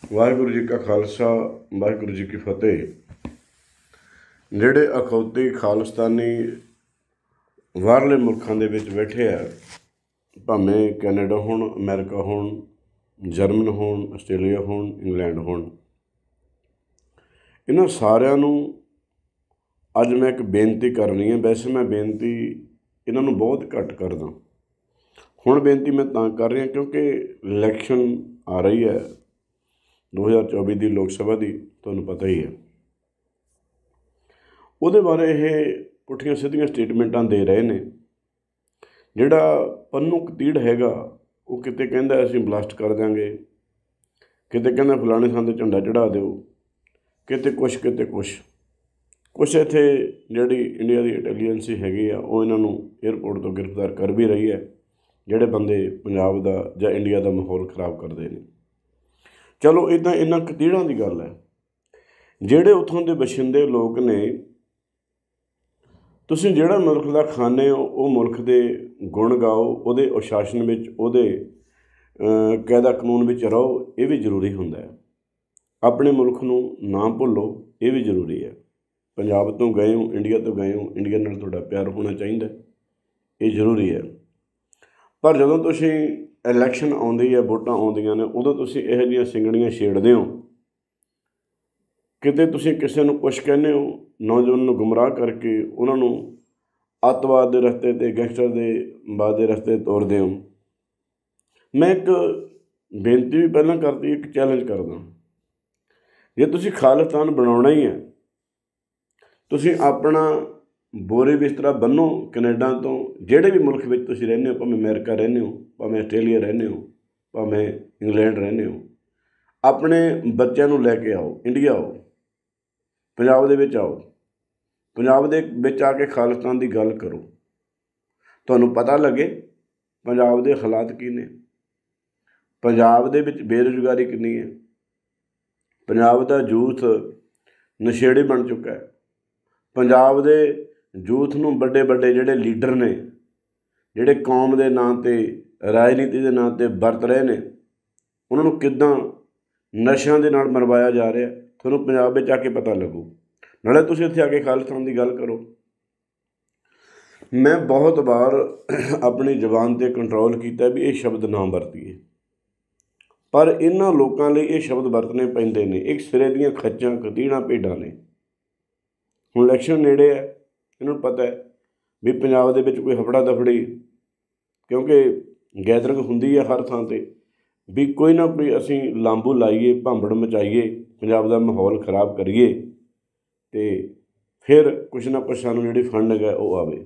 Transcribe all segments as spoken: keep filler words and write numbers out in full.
ਵਾਹਿਗੁਰੂ ਜੀ ਕਾ ਖਾਲਸਾ ਵਾਹਿਗੁਰੂ ਜੀ ਕੀ ਫਤਿਹ। ਜਿਹੜੇ ਅਖੌਤੀ ਖਾਲਿਸਤਾਨੀ ਬਾਹਰਲੇ ਮੁਲਕਾਂ ਦੇ ਵਿੱਚ ਬੈਠੇ ਆ, ਭਾਵੇਂ ਕੈਨੇਡਾ ਹੋਣ, ਅਮਰੀਕਾ ਹੋਣ, ਜਰਮਨ ਹੋਣ, ਆਸਟ੍ਰੇਲੀਆ ਹੋਣ, ਇੰਗਲੈਂਡ ਹੋਣ, ਇਹਨਾਂ ਸਾਰਿਆਂ ਨੂੰ ਅੱਜ ਮੈਂ ਇੱਕ ਬੇਨਤੀ ਕਰਨੀ ਹੈ। ਵੈਸੇ ਮੈਂ ਬੇਨਤੀ ਇਹਨਾਂ ਨੂੰ ਬਹੁਤ ਘੱਟ ਕਰਦਾ, ਹੁਣ ਬੇਨਤੀ ਮੈਂ ਤਾਂ ਕਰ ਰਿਹਾ ਕਿਉਂਕਿ ਇਲੈਕਸ਼ਨ ਆ ਰਹੀ ਹੈ ਦੋ ਹਜ਼ਾਰ ਚੌਵੀ ਦੀ ਲੋਕ ਸਭਾ ਦੀ, ਤੁਹਾਨੂੰ ਪਤਾ ਹੀ ਹੈ। ਉਹਦੇ ਬਾਰੇ ਇਹ ਪੁੱਠੀਆਂ ਸਿੱਧੀਆਂ ਸਟੇਟਮੈਂਟਾਂ ਦੇ ਰਹੇ ਨੇ। ਜਿਹੜਾ ਪੰਨੂ ਕਤੀੜ ਹੈਗਾ, ਉਹ ਕਿਤੇ ਕਹਿੰਦਾ ਅਸੀਂ ਬਲਾਸਟ ਕਰ ਦਿਆਂਗੇ, ਕਿਤੇ ਕਹਿੰਦਾ ਫਲਾਣੇ ਥਾਂ 'ਤੇ ਝੰਡਾ ਚੜ੍ਹਾ ਦਿਓ, ਕਿਤੇ ਕੁਛ ਕਿਤੇ ਕੁਛ ਕੁਛ ਇੱਥੇ ਜਿਹੜੀ ਇੰਡੀਆ ਦੀ ਇੰਟੈਲੀਜੈਂਸੀ ਹੈਗੀ ਆ, ਉਹ ਇਹਨਾਂ ਨੂੰ ਏਅਰਪੋਰਟ ਤੋਂ ਗ੍ਰਿਫਤਾਰ ਕਰ ਵੀ ਰਹੀ ਹੈ, ਜਿਹੜੇ ਬੰਦੇ ਪੰਜਾਬ ਦਾ ਜਾਂ ਇੰਡੀਆ ਦਾ ਮਾਹੌਲ ਖ਼ਰਾਬ ਕਰਦੇ ਨੇ। ਚਲੋ ਇੱਦਾਂ ਇਹਨਾਂ ਕਤੀੜਾਂ ਦੀ ਗੱਲ ਹੈ। ਜਿਹੜੇ ਉੱਥੋਂ ਦੇ ਬਸ਼ਿੰਦੇ ਲੋਕ ਨੇ, ਤੁਸੀਂ ਜਿਹੜਾ ਮੁਲਕ ਦਾ ਖਾਂਦੇ ਹੋ ਉਹ ਮੁਲਕ ਦੇ ਗੁਣ ਗਾਓ, ਉਹਦੇ ਅਨੁਸ਼ਾਸਨ ਵਿੱਚ, ਉਹਦੇ ਕਾਇਦਾ ਕਾਨੂੰਨ ਵਿੱਚ ਰਹੋ, ਇਹ ਵੀ ਜ਼ਰੂਰੀ ਹੁੰਦਾ ਹੈ। ਆਪਣੇ ਮੁਲਕ ਨੂੰ ਨਾ ਭੁੱਲੋ, ਇਹ ਵੀ ਜ਼ਰੂਰੀ ਹੈ। ਪੰਜਾਬ ਤੋਂ ਗਏ ਹੋ, ਇੰਡੀਆ ਤੋਂ ਗਏ ਹੋ, ਇੰਡੀਆ ਨਾਲ ਤੁਹਾਡਾ ਪਿਆਰ ਹੋਣਾ ਚਾਹੀਦਾ, ਇਹ ਜ਼ਰੂਰੀ ਹੈ। ਪਰ ਜਦੋਂ ਤੁਸੀਂ ਇਲੈਕਸ਼ਨ ਆਉਂਦੀ ਹੈ, ਵੋਟਾਂ ਆਉਂਦੀਆਂ ਨੇ, ਉਦੋਂ ਤੁਸੀਂ ਇਹੋ ਜਿਹੀਆਂ ਸਿੰਗੜੀਆਂ ਛੇੜਦੇ ਹੋ। ਕਿਤੇ ਤੁਸੀਂ ਕਿਸੇ ਨੂੰ ਕੁਛ ਕਹਿੰਦੇ ਹੋ, ਨੌਜਵਾਨ ਨੂੰ ਗੁੰਮਰਾਹ ਕਰਕੇ ਉਹਨਾਂ ਨੂੰ ਅੱਤਵਾਦ ਦੇ ਰਸਤੇ 'ਤੇ, ਗੈਂਗਸਟਰ ਦੇ ਬਾਦ ਦੇ ਰਸਤੇ ਤੋਰਦੇ ਹੋ। ਮੈਂ ਇੱਕ ਬੇਨਤੀ ਵੀ ਪਹਿਲਾਂ ਕਰਦੀ, ਇੱਕ ਚੈਲੰਜ ਕਰਦਾ। ਜੇ ਤੁਸੀਂ ਖਾਲਿਸਤਾਨ ਬਣਾਉਣਾ ਹੀ ਹੈ, ਤੁਸੀਂ ਆਪਣਾ ਬੋਰੇ ਬਿਸਤਰਾ ਬੰਨੋ ਕੈਨੇਡਾ ਤੋਂ, ਜਿਹੜੇ ਵੀ ਮੁਲਕ ਵਿੱਚ ਤੁਸੀਂ ਰਹਿੰਦੇ ਹੋ, ਭਾਵੇਂ ਅਮਰੀਕਾ ਰਹਿੰਦੇ ਹੋ, ਭਾਵੇਂ ਆਸਟ੍ਰੇਲੀਆ ਰਹਿੰਦੇ ਹੋ, ਭਾਵੇਂ ਇੰਗਲੈਂਡ ਰਹਿੰਦੇ ਹੋ, ਆਪਣੇ ਬੱਚਿਆਂ ਨੂੰ ਲੈ ਕੇ ਆਓ, ਇੰਡੀਆ ਆਓ, ਪੰਜਾਬ ਦੇ ਵਿੱਚ ਆਓ, ਪੰਜਾਬ ਦੇ ਵਿੱਚ ਆ ਕੇ ਖਾਲਿਸਤਾਨ ਦੀ ਗੱਲ ਕਰੋ। ਤੁਹਾਨੂੰ ਪਤਾ ਲੱਗੇ ਪੰਜਾਬ ਦੇ ਹਾਲਾਤ ਕੀ ਨੇ, ਪੰਜਾਬ ਦੇ ਵਿੱਚ ਬੇਰੁਜ਼ਗਾਰੀ ਕਿੰਨੀ ਹੈ, ਪੰਜਾਬ ਦਾ ਯੂਥ ਨਸ਼ੇੜੀ ਬਣ ਚੁੱਕਾ ਹੈ। ਪੰਜਾਬ ਦੇ ਯੂਥ ਨੂੰ ਵੱਡੇ ਵੱਡੇ ਜਿਹੜੇ ਲੀਡਰ ਨੇ, ਜਿਹੜੇ ਕੌਮ ਦੇ ਨਾਂ 'ਤੇ, ਰਾਜਨੀਤੀ ਦੇ ਨਾਂ 'ਤੇ ਵਰਤ ਰਹੇ ਨੇ, ਉਹਨਾਂ ਨੂੰ ਕਿੱਦਾਂ ਨਸ਼ਿਆਂ ਦੇ ਨਾਲ ਮਰਵਾਇਆ ਜਾ ਰਿਹਾ, ਤੁਹਾਨੂੰ ਪੰਜਾਬ ਵਿੱਚ ਆ ਕੇ ਪਤਾ ਲੱਗੂ। ਨਾਲੇ ਤੁਸੀਂ ਇੱਥੇ ਆ ਕੇ ਖਾਲਿਸਤਾਨ ਦੀ ਗੱਲ ਕਰੋ। ਮੈਂ ਬਹੁਤ ਵਾਰ ਆਪਣੀ ਜ਼ੁਬਾਨ 'ਤੇ ਕੰਟਰੋਲ ਕੀਤਾ ਵੀ ਇਹ ਸ਼ਬਦ ਨਾ ਵਰਤੀਏ, ਪਰ ਇਹਨਾਂ ਲੋਕਾਂ ਲਈ ਇਹ ਸ਼ਬਦ ਵਰਤਣੇ ਪੈਂਦੇ ਨੇ। ਇੱਕ ਸਿਰੇ ਦੀਆਂ ਖੱਚਾਂ, ਕਤੀੜਾਂ, ਭੇਡਾਂ ਨੇ। ਹੁਣ ਇਲੈਕਸ਼ਨ ਨੇੜੇ ਹੈ, ਇਹਨਾਂ ਨੂੰ ਪਤਾ ਹੈ ਵੀ ਪੰਜਾਬ ਦੇ ਵਿੱਚ ਕੋਈ ਹਫੜਾ ਦਫੜੀ, ਕਿਉਂਕਿ ਗੈਦਰਿੰਗ ਹੁੰਦੀ ਹੈ ਹਰ ਥਾਂ 'ਤੇ, ਵੀ ਕੋਈ ਨਾ ਕੋਈ ਅਸੀਂ ਲਾਂਬੂ ਲਾਈਏ, ਭਾਂਬੜ ਮਚਾਈਏ, ਪੰਜਾਬ ਦਾ ਮਾਹੌਲ ਖ਼ਰਾਬ ਕਰੀਏ, ਅਤੇ ਫਿਰ ਕੁਛ ਨਾ ਕੁਛ ਸਾਨੂੰ ਜਿਹੜੀ ਫੰਡਿੰਗ ਹੈ ਉਹ ਆਵੇ।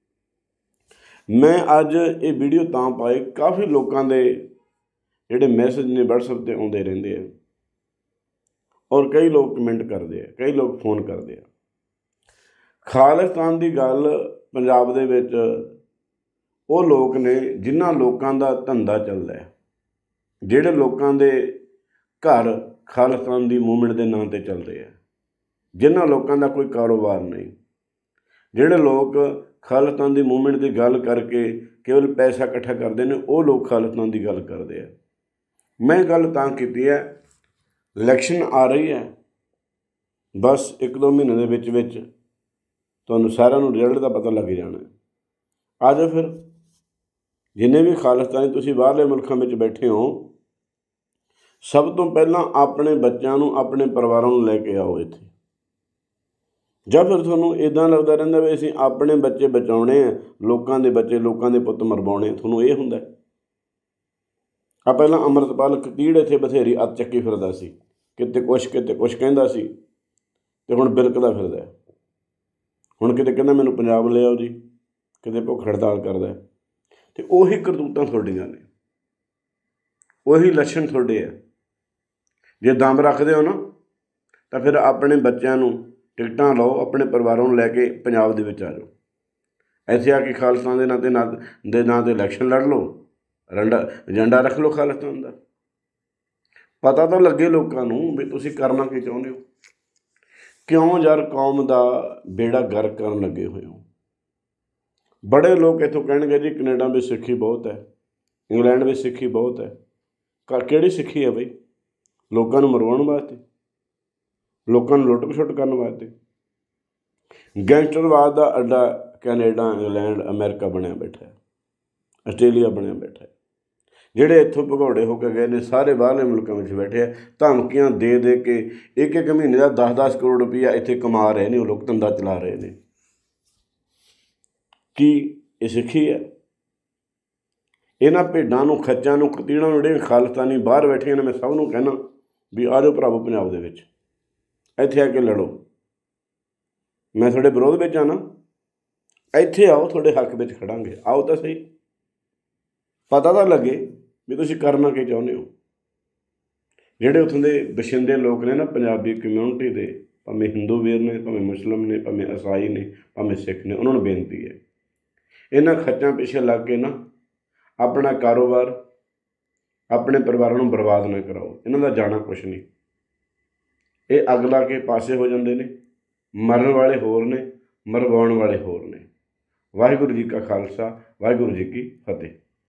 ਮੈਂ ਅੱਜ ਇਹ ਵੀਡੀਓ ਤਾਂ ਪਾਏ, ਕਾਫੀ ਲੋਕਾਂ ਦੇ ਜਿਹੜੇ ਮੈਸੇਜ ਨੇ ਵਟਸਐਪ 'ਤੇ ਆਉਂਦੇ ਰਹਿੰਦੇ ਆ, ਔਰ ਕਈ ਲੋਕ ਕਮੈਂਟ ਕਰਦੇ ਆ, ਕਈ ਲੋਕ ਫੋਨ ਕਰਦੇ ਆ। ਖਾਲਿਸਤਾਨ ਦੀ ਗੱਲ ਪੰਜਾਬ ਦੇ ਵਿੱਚ ਉਹ ਲੋਕ ਨੇ ਜਿਨ੍ਹਾਂ ਲੋਕਾਂ ਦਾ ਧੰਦਾ ਚੱਲਦਾ ਹੈ, ਜਿਹੜੇ ਲੋਕਾਂ ਦੇ ਘਰ ਖਾਲਿਸਤਾਨ ਦੀ ਮੂਵਮੈਂਟ ਦੇ ਨਾਂ 'ਤੇ ਚੱਲਦੇ ਆ, ਜਿਨ੍ਹਾਂ ਲੋਕਾਂ ਦਾ ਕੋਈ ਕਾਰੋਬਾਰ ਨਹੀਂ, ਜਿਹੜੇ ਲੋਕ ਖਾਲਿਸਤਾਨ ਦੀ ਮੂਵਮੈਂਟ ਦੀ ਗੱਲ ਕਰਕੇ ਕੇਵਲ ਪੈਸਾ ਇਕੱਠਾ ਕਰਦੇ ਨੇ, ਉਹ ਲੋਕ ਖਾਲਿਸਤਾਨ ਦੀ ਗੱਲ ਕਰਦੇ ਆ। ਮੈਂ ਗੱਲ ਤਾਂ ਕੀਤੀ ਹੈ, ਇਲੈਕਸ਼ਨ ਆ ਰਹੀ ਹੈ, ਬਸ ਇੱਕ ਦੋ ਮਹੀਨੇ ਦੇ ਵਿੱਚ ਵਿੱਚ ਤੁਹਾਨੂੰ ਸਾਰਿਆਂ ਨੂੰ ਰਿਜ਼ਲਟ ਦਾ ਪਤਾ ਲੱਗ ਜਾਣਾ। ਆ ਜਾਓ ਫਿਰ, ਜਿੰਨੇ ਵੀ ਖਾਲਿਸਤਾਨੀ ਤੁਸੀਂ ਬਾਹਰਲੇ ਮੁਲਕਾਂ ਵਿੱਚ ਬੈਠੇ ਹੋ, ਸਭ ਤੋਂ ਪਹਿਲਾਂ ਆਪਣੇ ਬੱਚਿਆਂ ਨੂੰ, ਆਪਣੇ ਪਰਿਵਾਰਾਂ ਨੂੰ ਲੈ ਕੇ ਆਓ ਇੱਥੇ। ਜਾਂ ਫਿਰ ਤੁਹਾਨੂੰ ਇੱਦਾਂ ਲੱਗਦਾ ਰਹਿੰਦਾ ਵੀ ਅਸੀਂ ਆਪਣੇ ਬੱਚੇ ਬਚਾਉਣੇ ਆ, ਲੋਕਾਂ ਦੇ ਬੱਚੇ, ਲੋਕਾਂ ਦੇ ਪੁੱਤ ਮਰਵਾਉਣੇ, ਤੁਹਾਨੂੰ ਇਹ ਹੁੰਦਾ। ਆ ਪਹਿਲਾਂ ਅੰਮ੍ਰਿਤਪਾਲ ਕਤੀੜ ਇੱਥੇ ਬਥੇਰੀ ਅੱਤ ਚੱਕੀ ਫਿਰਦਾ ਸੀ, ਕਿਤੇ ਕੁਛ ਕਿਤੇ ਕੁਛ ਕਹਿੰਦਾ ਸੀ, ਅਤੇ ਹੁਣ ਬਿਲਕਦਾ ਫਿਰਦਾ। ਹੁਣ ਕਿਤੇ ਕਹਿੰਦਾ ਮੈਨੂੰ ਪੰਜਾਬ ਲੈ ਆਓ ਜੀ, ਕਿਤੇ ਭੁੱਖ ਹੜਤਾਲ ਕਰਦਾ। ਅਤੇ ਉਹੀ ਕਰਤੂਤਾਂ ਤੁਹਾਡੀਆਂ ਨੇ, ਉਹੀ ਲੱਛਣ ਤੁਹਾਡੇ ਆ। ਜੇ ਦਮ ਰੱਖਦੇ ਹੋ ਨਾ, ਤਾਂ ਫਿਰ ਆਪਣੇ ਬੱਚਿਆਂ ਨੂੰ ਟਿਕਟਾਂ ਲਓ, ਆਪਣੇ ਪਰਿਵਾਰਾਂ ਨੂੰ ਲੈ ਕੇ ਪੰਜਾਬ ਦੇ ਵਿੱਚ ਆ ਜਾਓ। ਇੱਥੇ ਆ ਕੇ ਖਾਲਿਸਤਾਨ ਦੇ ਨਾਂ 'ਤੇ ਨਾਂ ਦੇ ਨਾਂ 'ਤੇ ਇਲੈਕਸ਼ਨ ਲੜ ਲਓ, ਰੰਡਾ ਏਜੰਡਾ ਰੱਖ ਲਓ ਖਾਲਿਸਤਾਨ ਦਾ। ਪਤਾ ਤਾਂ ਲੱਗੇ ਲੋਕਾਂ ਨੂੰ ਵੀ ਤੁਸੀਂ ਕਰਨਾ ਕੀ ਚਾਹੁੰਦੇ ਹੋ। ਕਿਉਂ ਯਾਰ ਕੌਮ ਦਾ ਬੇੜਾ ਗਰਕ ਕਰਨ ਲੱਗੇ ਹੋਏ ਹੋ। ਬੜੇ ਲੋਕ ਇੱਥੋਂ ਕਹਿਣਗੇ ਜੀ ਕੈਨੇਡਾ ਵਿੱਚ ਸਿੱਖੀ ਬਹੁਤ ਹੈ, ਇੰਗਲੈਂਡ ਵਿੱਚ ਸਿੱਖੀ ਬਹੁਤ ਹੈ। ਕਿਹੜੀ ਸਿੱਖੀ ਹੈ ਬਈ? ਲੋਕਾਂ ਨੂੰ ਮਰਵਾਉਣ ਵਾਸਤੇ, ਲੋਕਾਂ ਨੂੰ ਲੁੱਟ ਖਸੁੱਟ ਕਰਨ ਵਾਸਤੇ। ਗੈਂਗਸਟਰਵਾਦ ਦਾ ਅੱਡਾ ਕੈਨੇਡਾ, ਇੰਗਲੈਂਡ, ਅਮਰੀਕਾ ਬਣਿਆ ਬੈਠਾ, ਆਸਟ੍ਰੇਲੀਆ ਬਣਿਆ ਬੈਠਾ। ਜਿਹੜੇ ਇੱਥੋਂ ਭਗੌੜੇ ਹੋ ਕੇ ਗਏ ਨੇ ਸਾਰੇ ਬਾਹਰਲੇ ਮੁਲਕਾਂ ਵਿੱਚ ਬੈਠੇ ਆ, ਧਮਕੀਆਂ ਦੇ ਦੇ ਕੇ ਇੱਕ ਇੱਕ ਮਹੀਨੇ ਦਾ ਦਸ ਦਸ ਕਰੋੜ ਰੁਪਈਆ ਇੱਥੇ ਕਮਾ ਰਹੇ ਨੇ ਉਹ ਲੋਕ, ਧੰਦਾ ਚਲਾ ਰਹੇ ਨੇ। ਕੀ ਇਹ ਸਿੱਖੀ ਹੈ? ਇਹਨਾਂ ਭੇਡਾਂ ਨੂੰ, ਖੱਚਾਂ ਨੂੰ, ਕਤੀੜਾਂ ਨੂੰ, ਜਿਹੜੀਆਂ ਖਾਲਿਸਤਾਨੀ ਬਾਹਰ ਬੈਠੀਆਂ ਨੇ, ਮੈਂ ਸਭ ਨੂੰ ਕਹਿਣਾ ਵੀ ਆ ਜਾਓ ਭਰਾਵੋ ਪੰਜਾਬ ਦੇ ਵਿੱਚ, ਇੱਥੇ ਆ ਕੇ ਲੜੋ। ਮੈਂ ਤੁਹਾਡੇ ਵਿਰੋਧ ਵਿੱਚ ਆ ਨਾ, ਇੱਥੇ ਆਓ, ਤੁਹਾਡੇ ਹੱਕ ਵਿੱਚ ਖੜਾਂਗੇ। ਆਓ ਤਾਂ ਸਹੀ, ਪਤਾ ਤਾਂ ਲੱਗੇ ਵੀ ਤੁਸੀਂ ਕਰਨਾ ਕੀ ਚਾਹੁੰਦੇ ਹੋ। ਜਿਹੜੇ ਉੱਥੋਂ ਦੇ ਵਸਿੰਦੇ ਲੋਕ ਨੇ ਨਾ ਪੰਜਾਬੀ ਕਮਿਊਨਿਟੀ ਦੇ, ਭਾਵੇਂ ਹਿੰਦੂ ਵੀਰ ਨੇ, ਭਾਵੇਂ ਮੁਸਲਿਮ ਨੇ, ਭਾਵੇਂ ਈਸਾਈ ਨੇ, ਭਾਵੇਂ ਸਿੱਖ ਨੇ, ਉਹਨਾਂ ਨੂੰ ਬੇਨਤੀ ਹੈ ਇਹਨਾਂ ਖੱਚਾਂ ਪਿੱਛੇ ਲੱਗ ਕੇ ਨਾ ਆਪਣਾ ਕਾਰੋਬਾਰ, ਆਪਣੇ ਪਰਿਵਾਰਾਂ ਨੂੰ ਬਰਬਾਦ ਨਾ ਕਰਾਓ। ਇਹਨਾਂ ਦਾ ਜਾਣਾ ਕੁਛ ਨਹੀਂ। ਇਹ ਅੱਗ ਲਾ ਕੇ ਪਾਸੇ ਹੋ ਜਾਂਦੇ ਨੇ। ਮਰਨ ਵਾਲੇ ਹੋਰ ਨੇ, ਮਰਵਾਉਣ ਵਾਲੇ ਹੋਰ ਨੇ। ਵਾਹਿਗੁਰੂ ਜੀ ਕਾ ਖਾਲਸਾ, ਵਾਹਿਗੁਰੂ ਜੀ ਕੀ ਫਤਿਹ।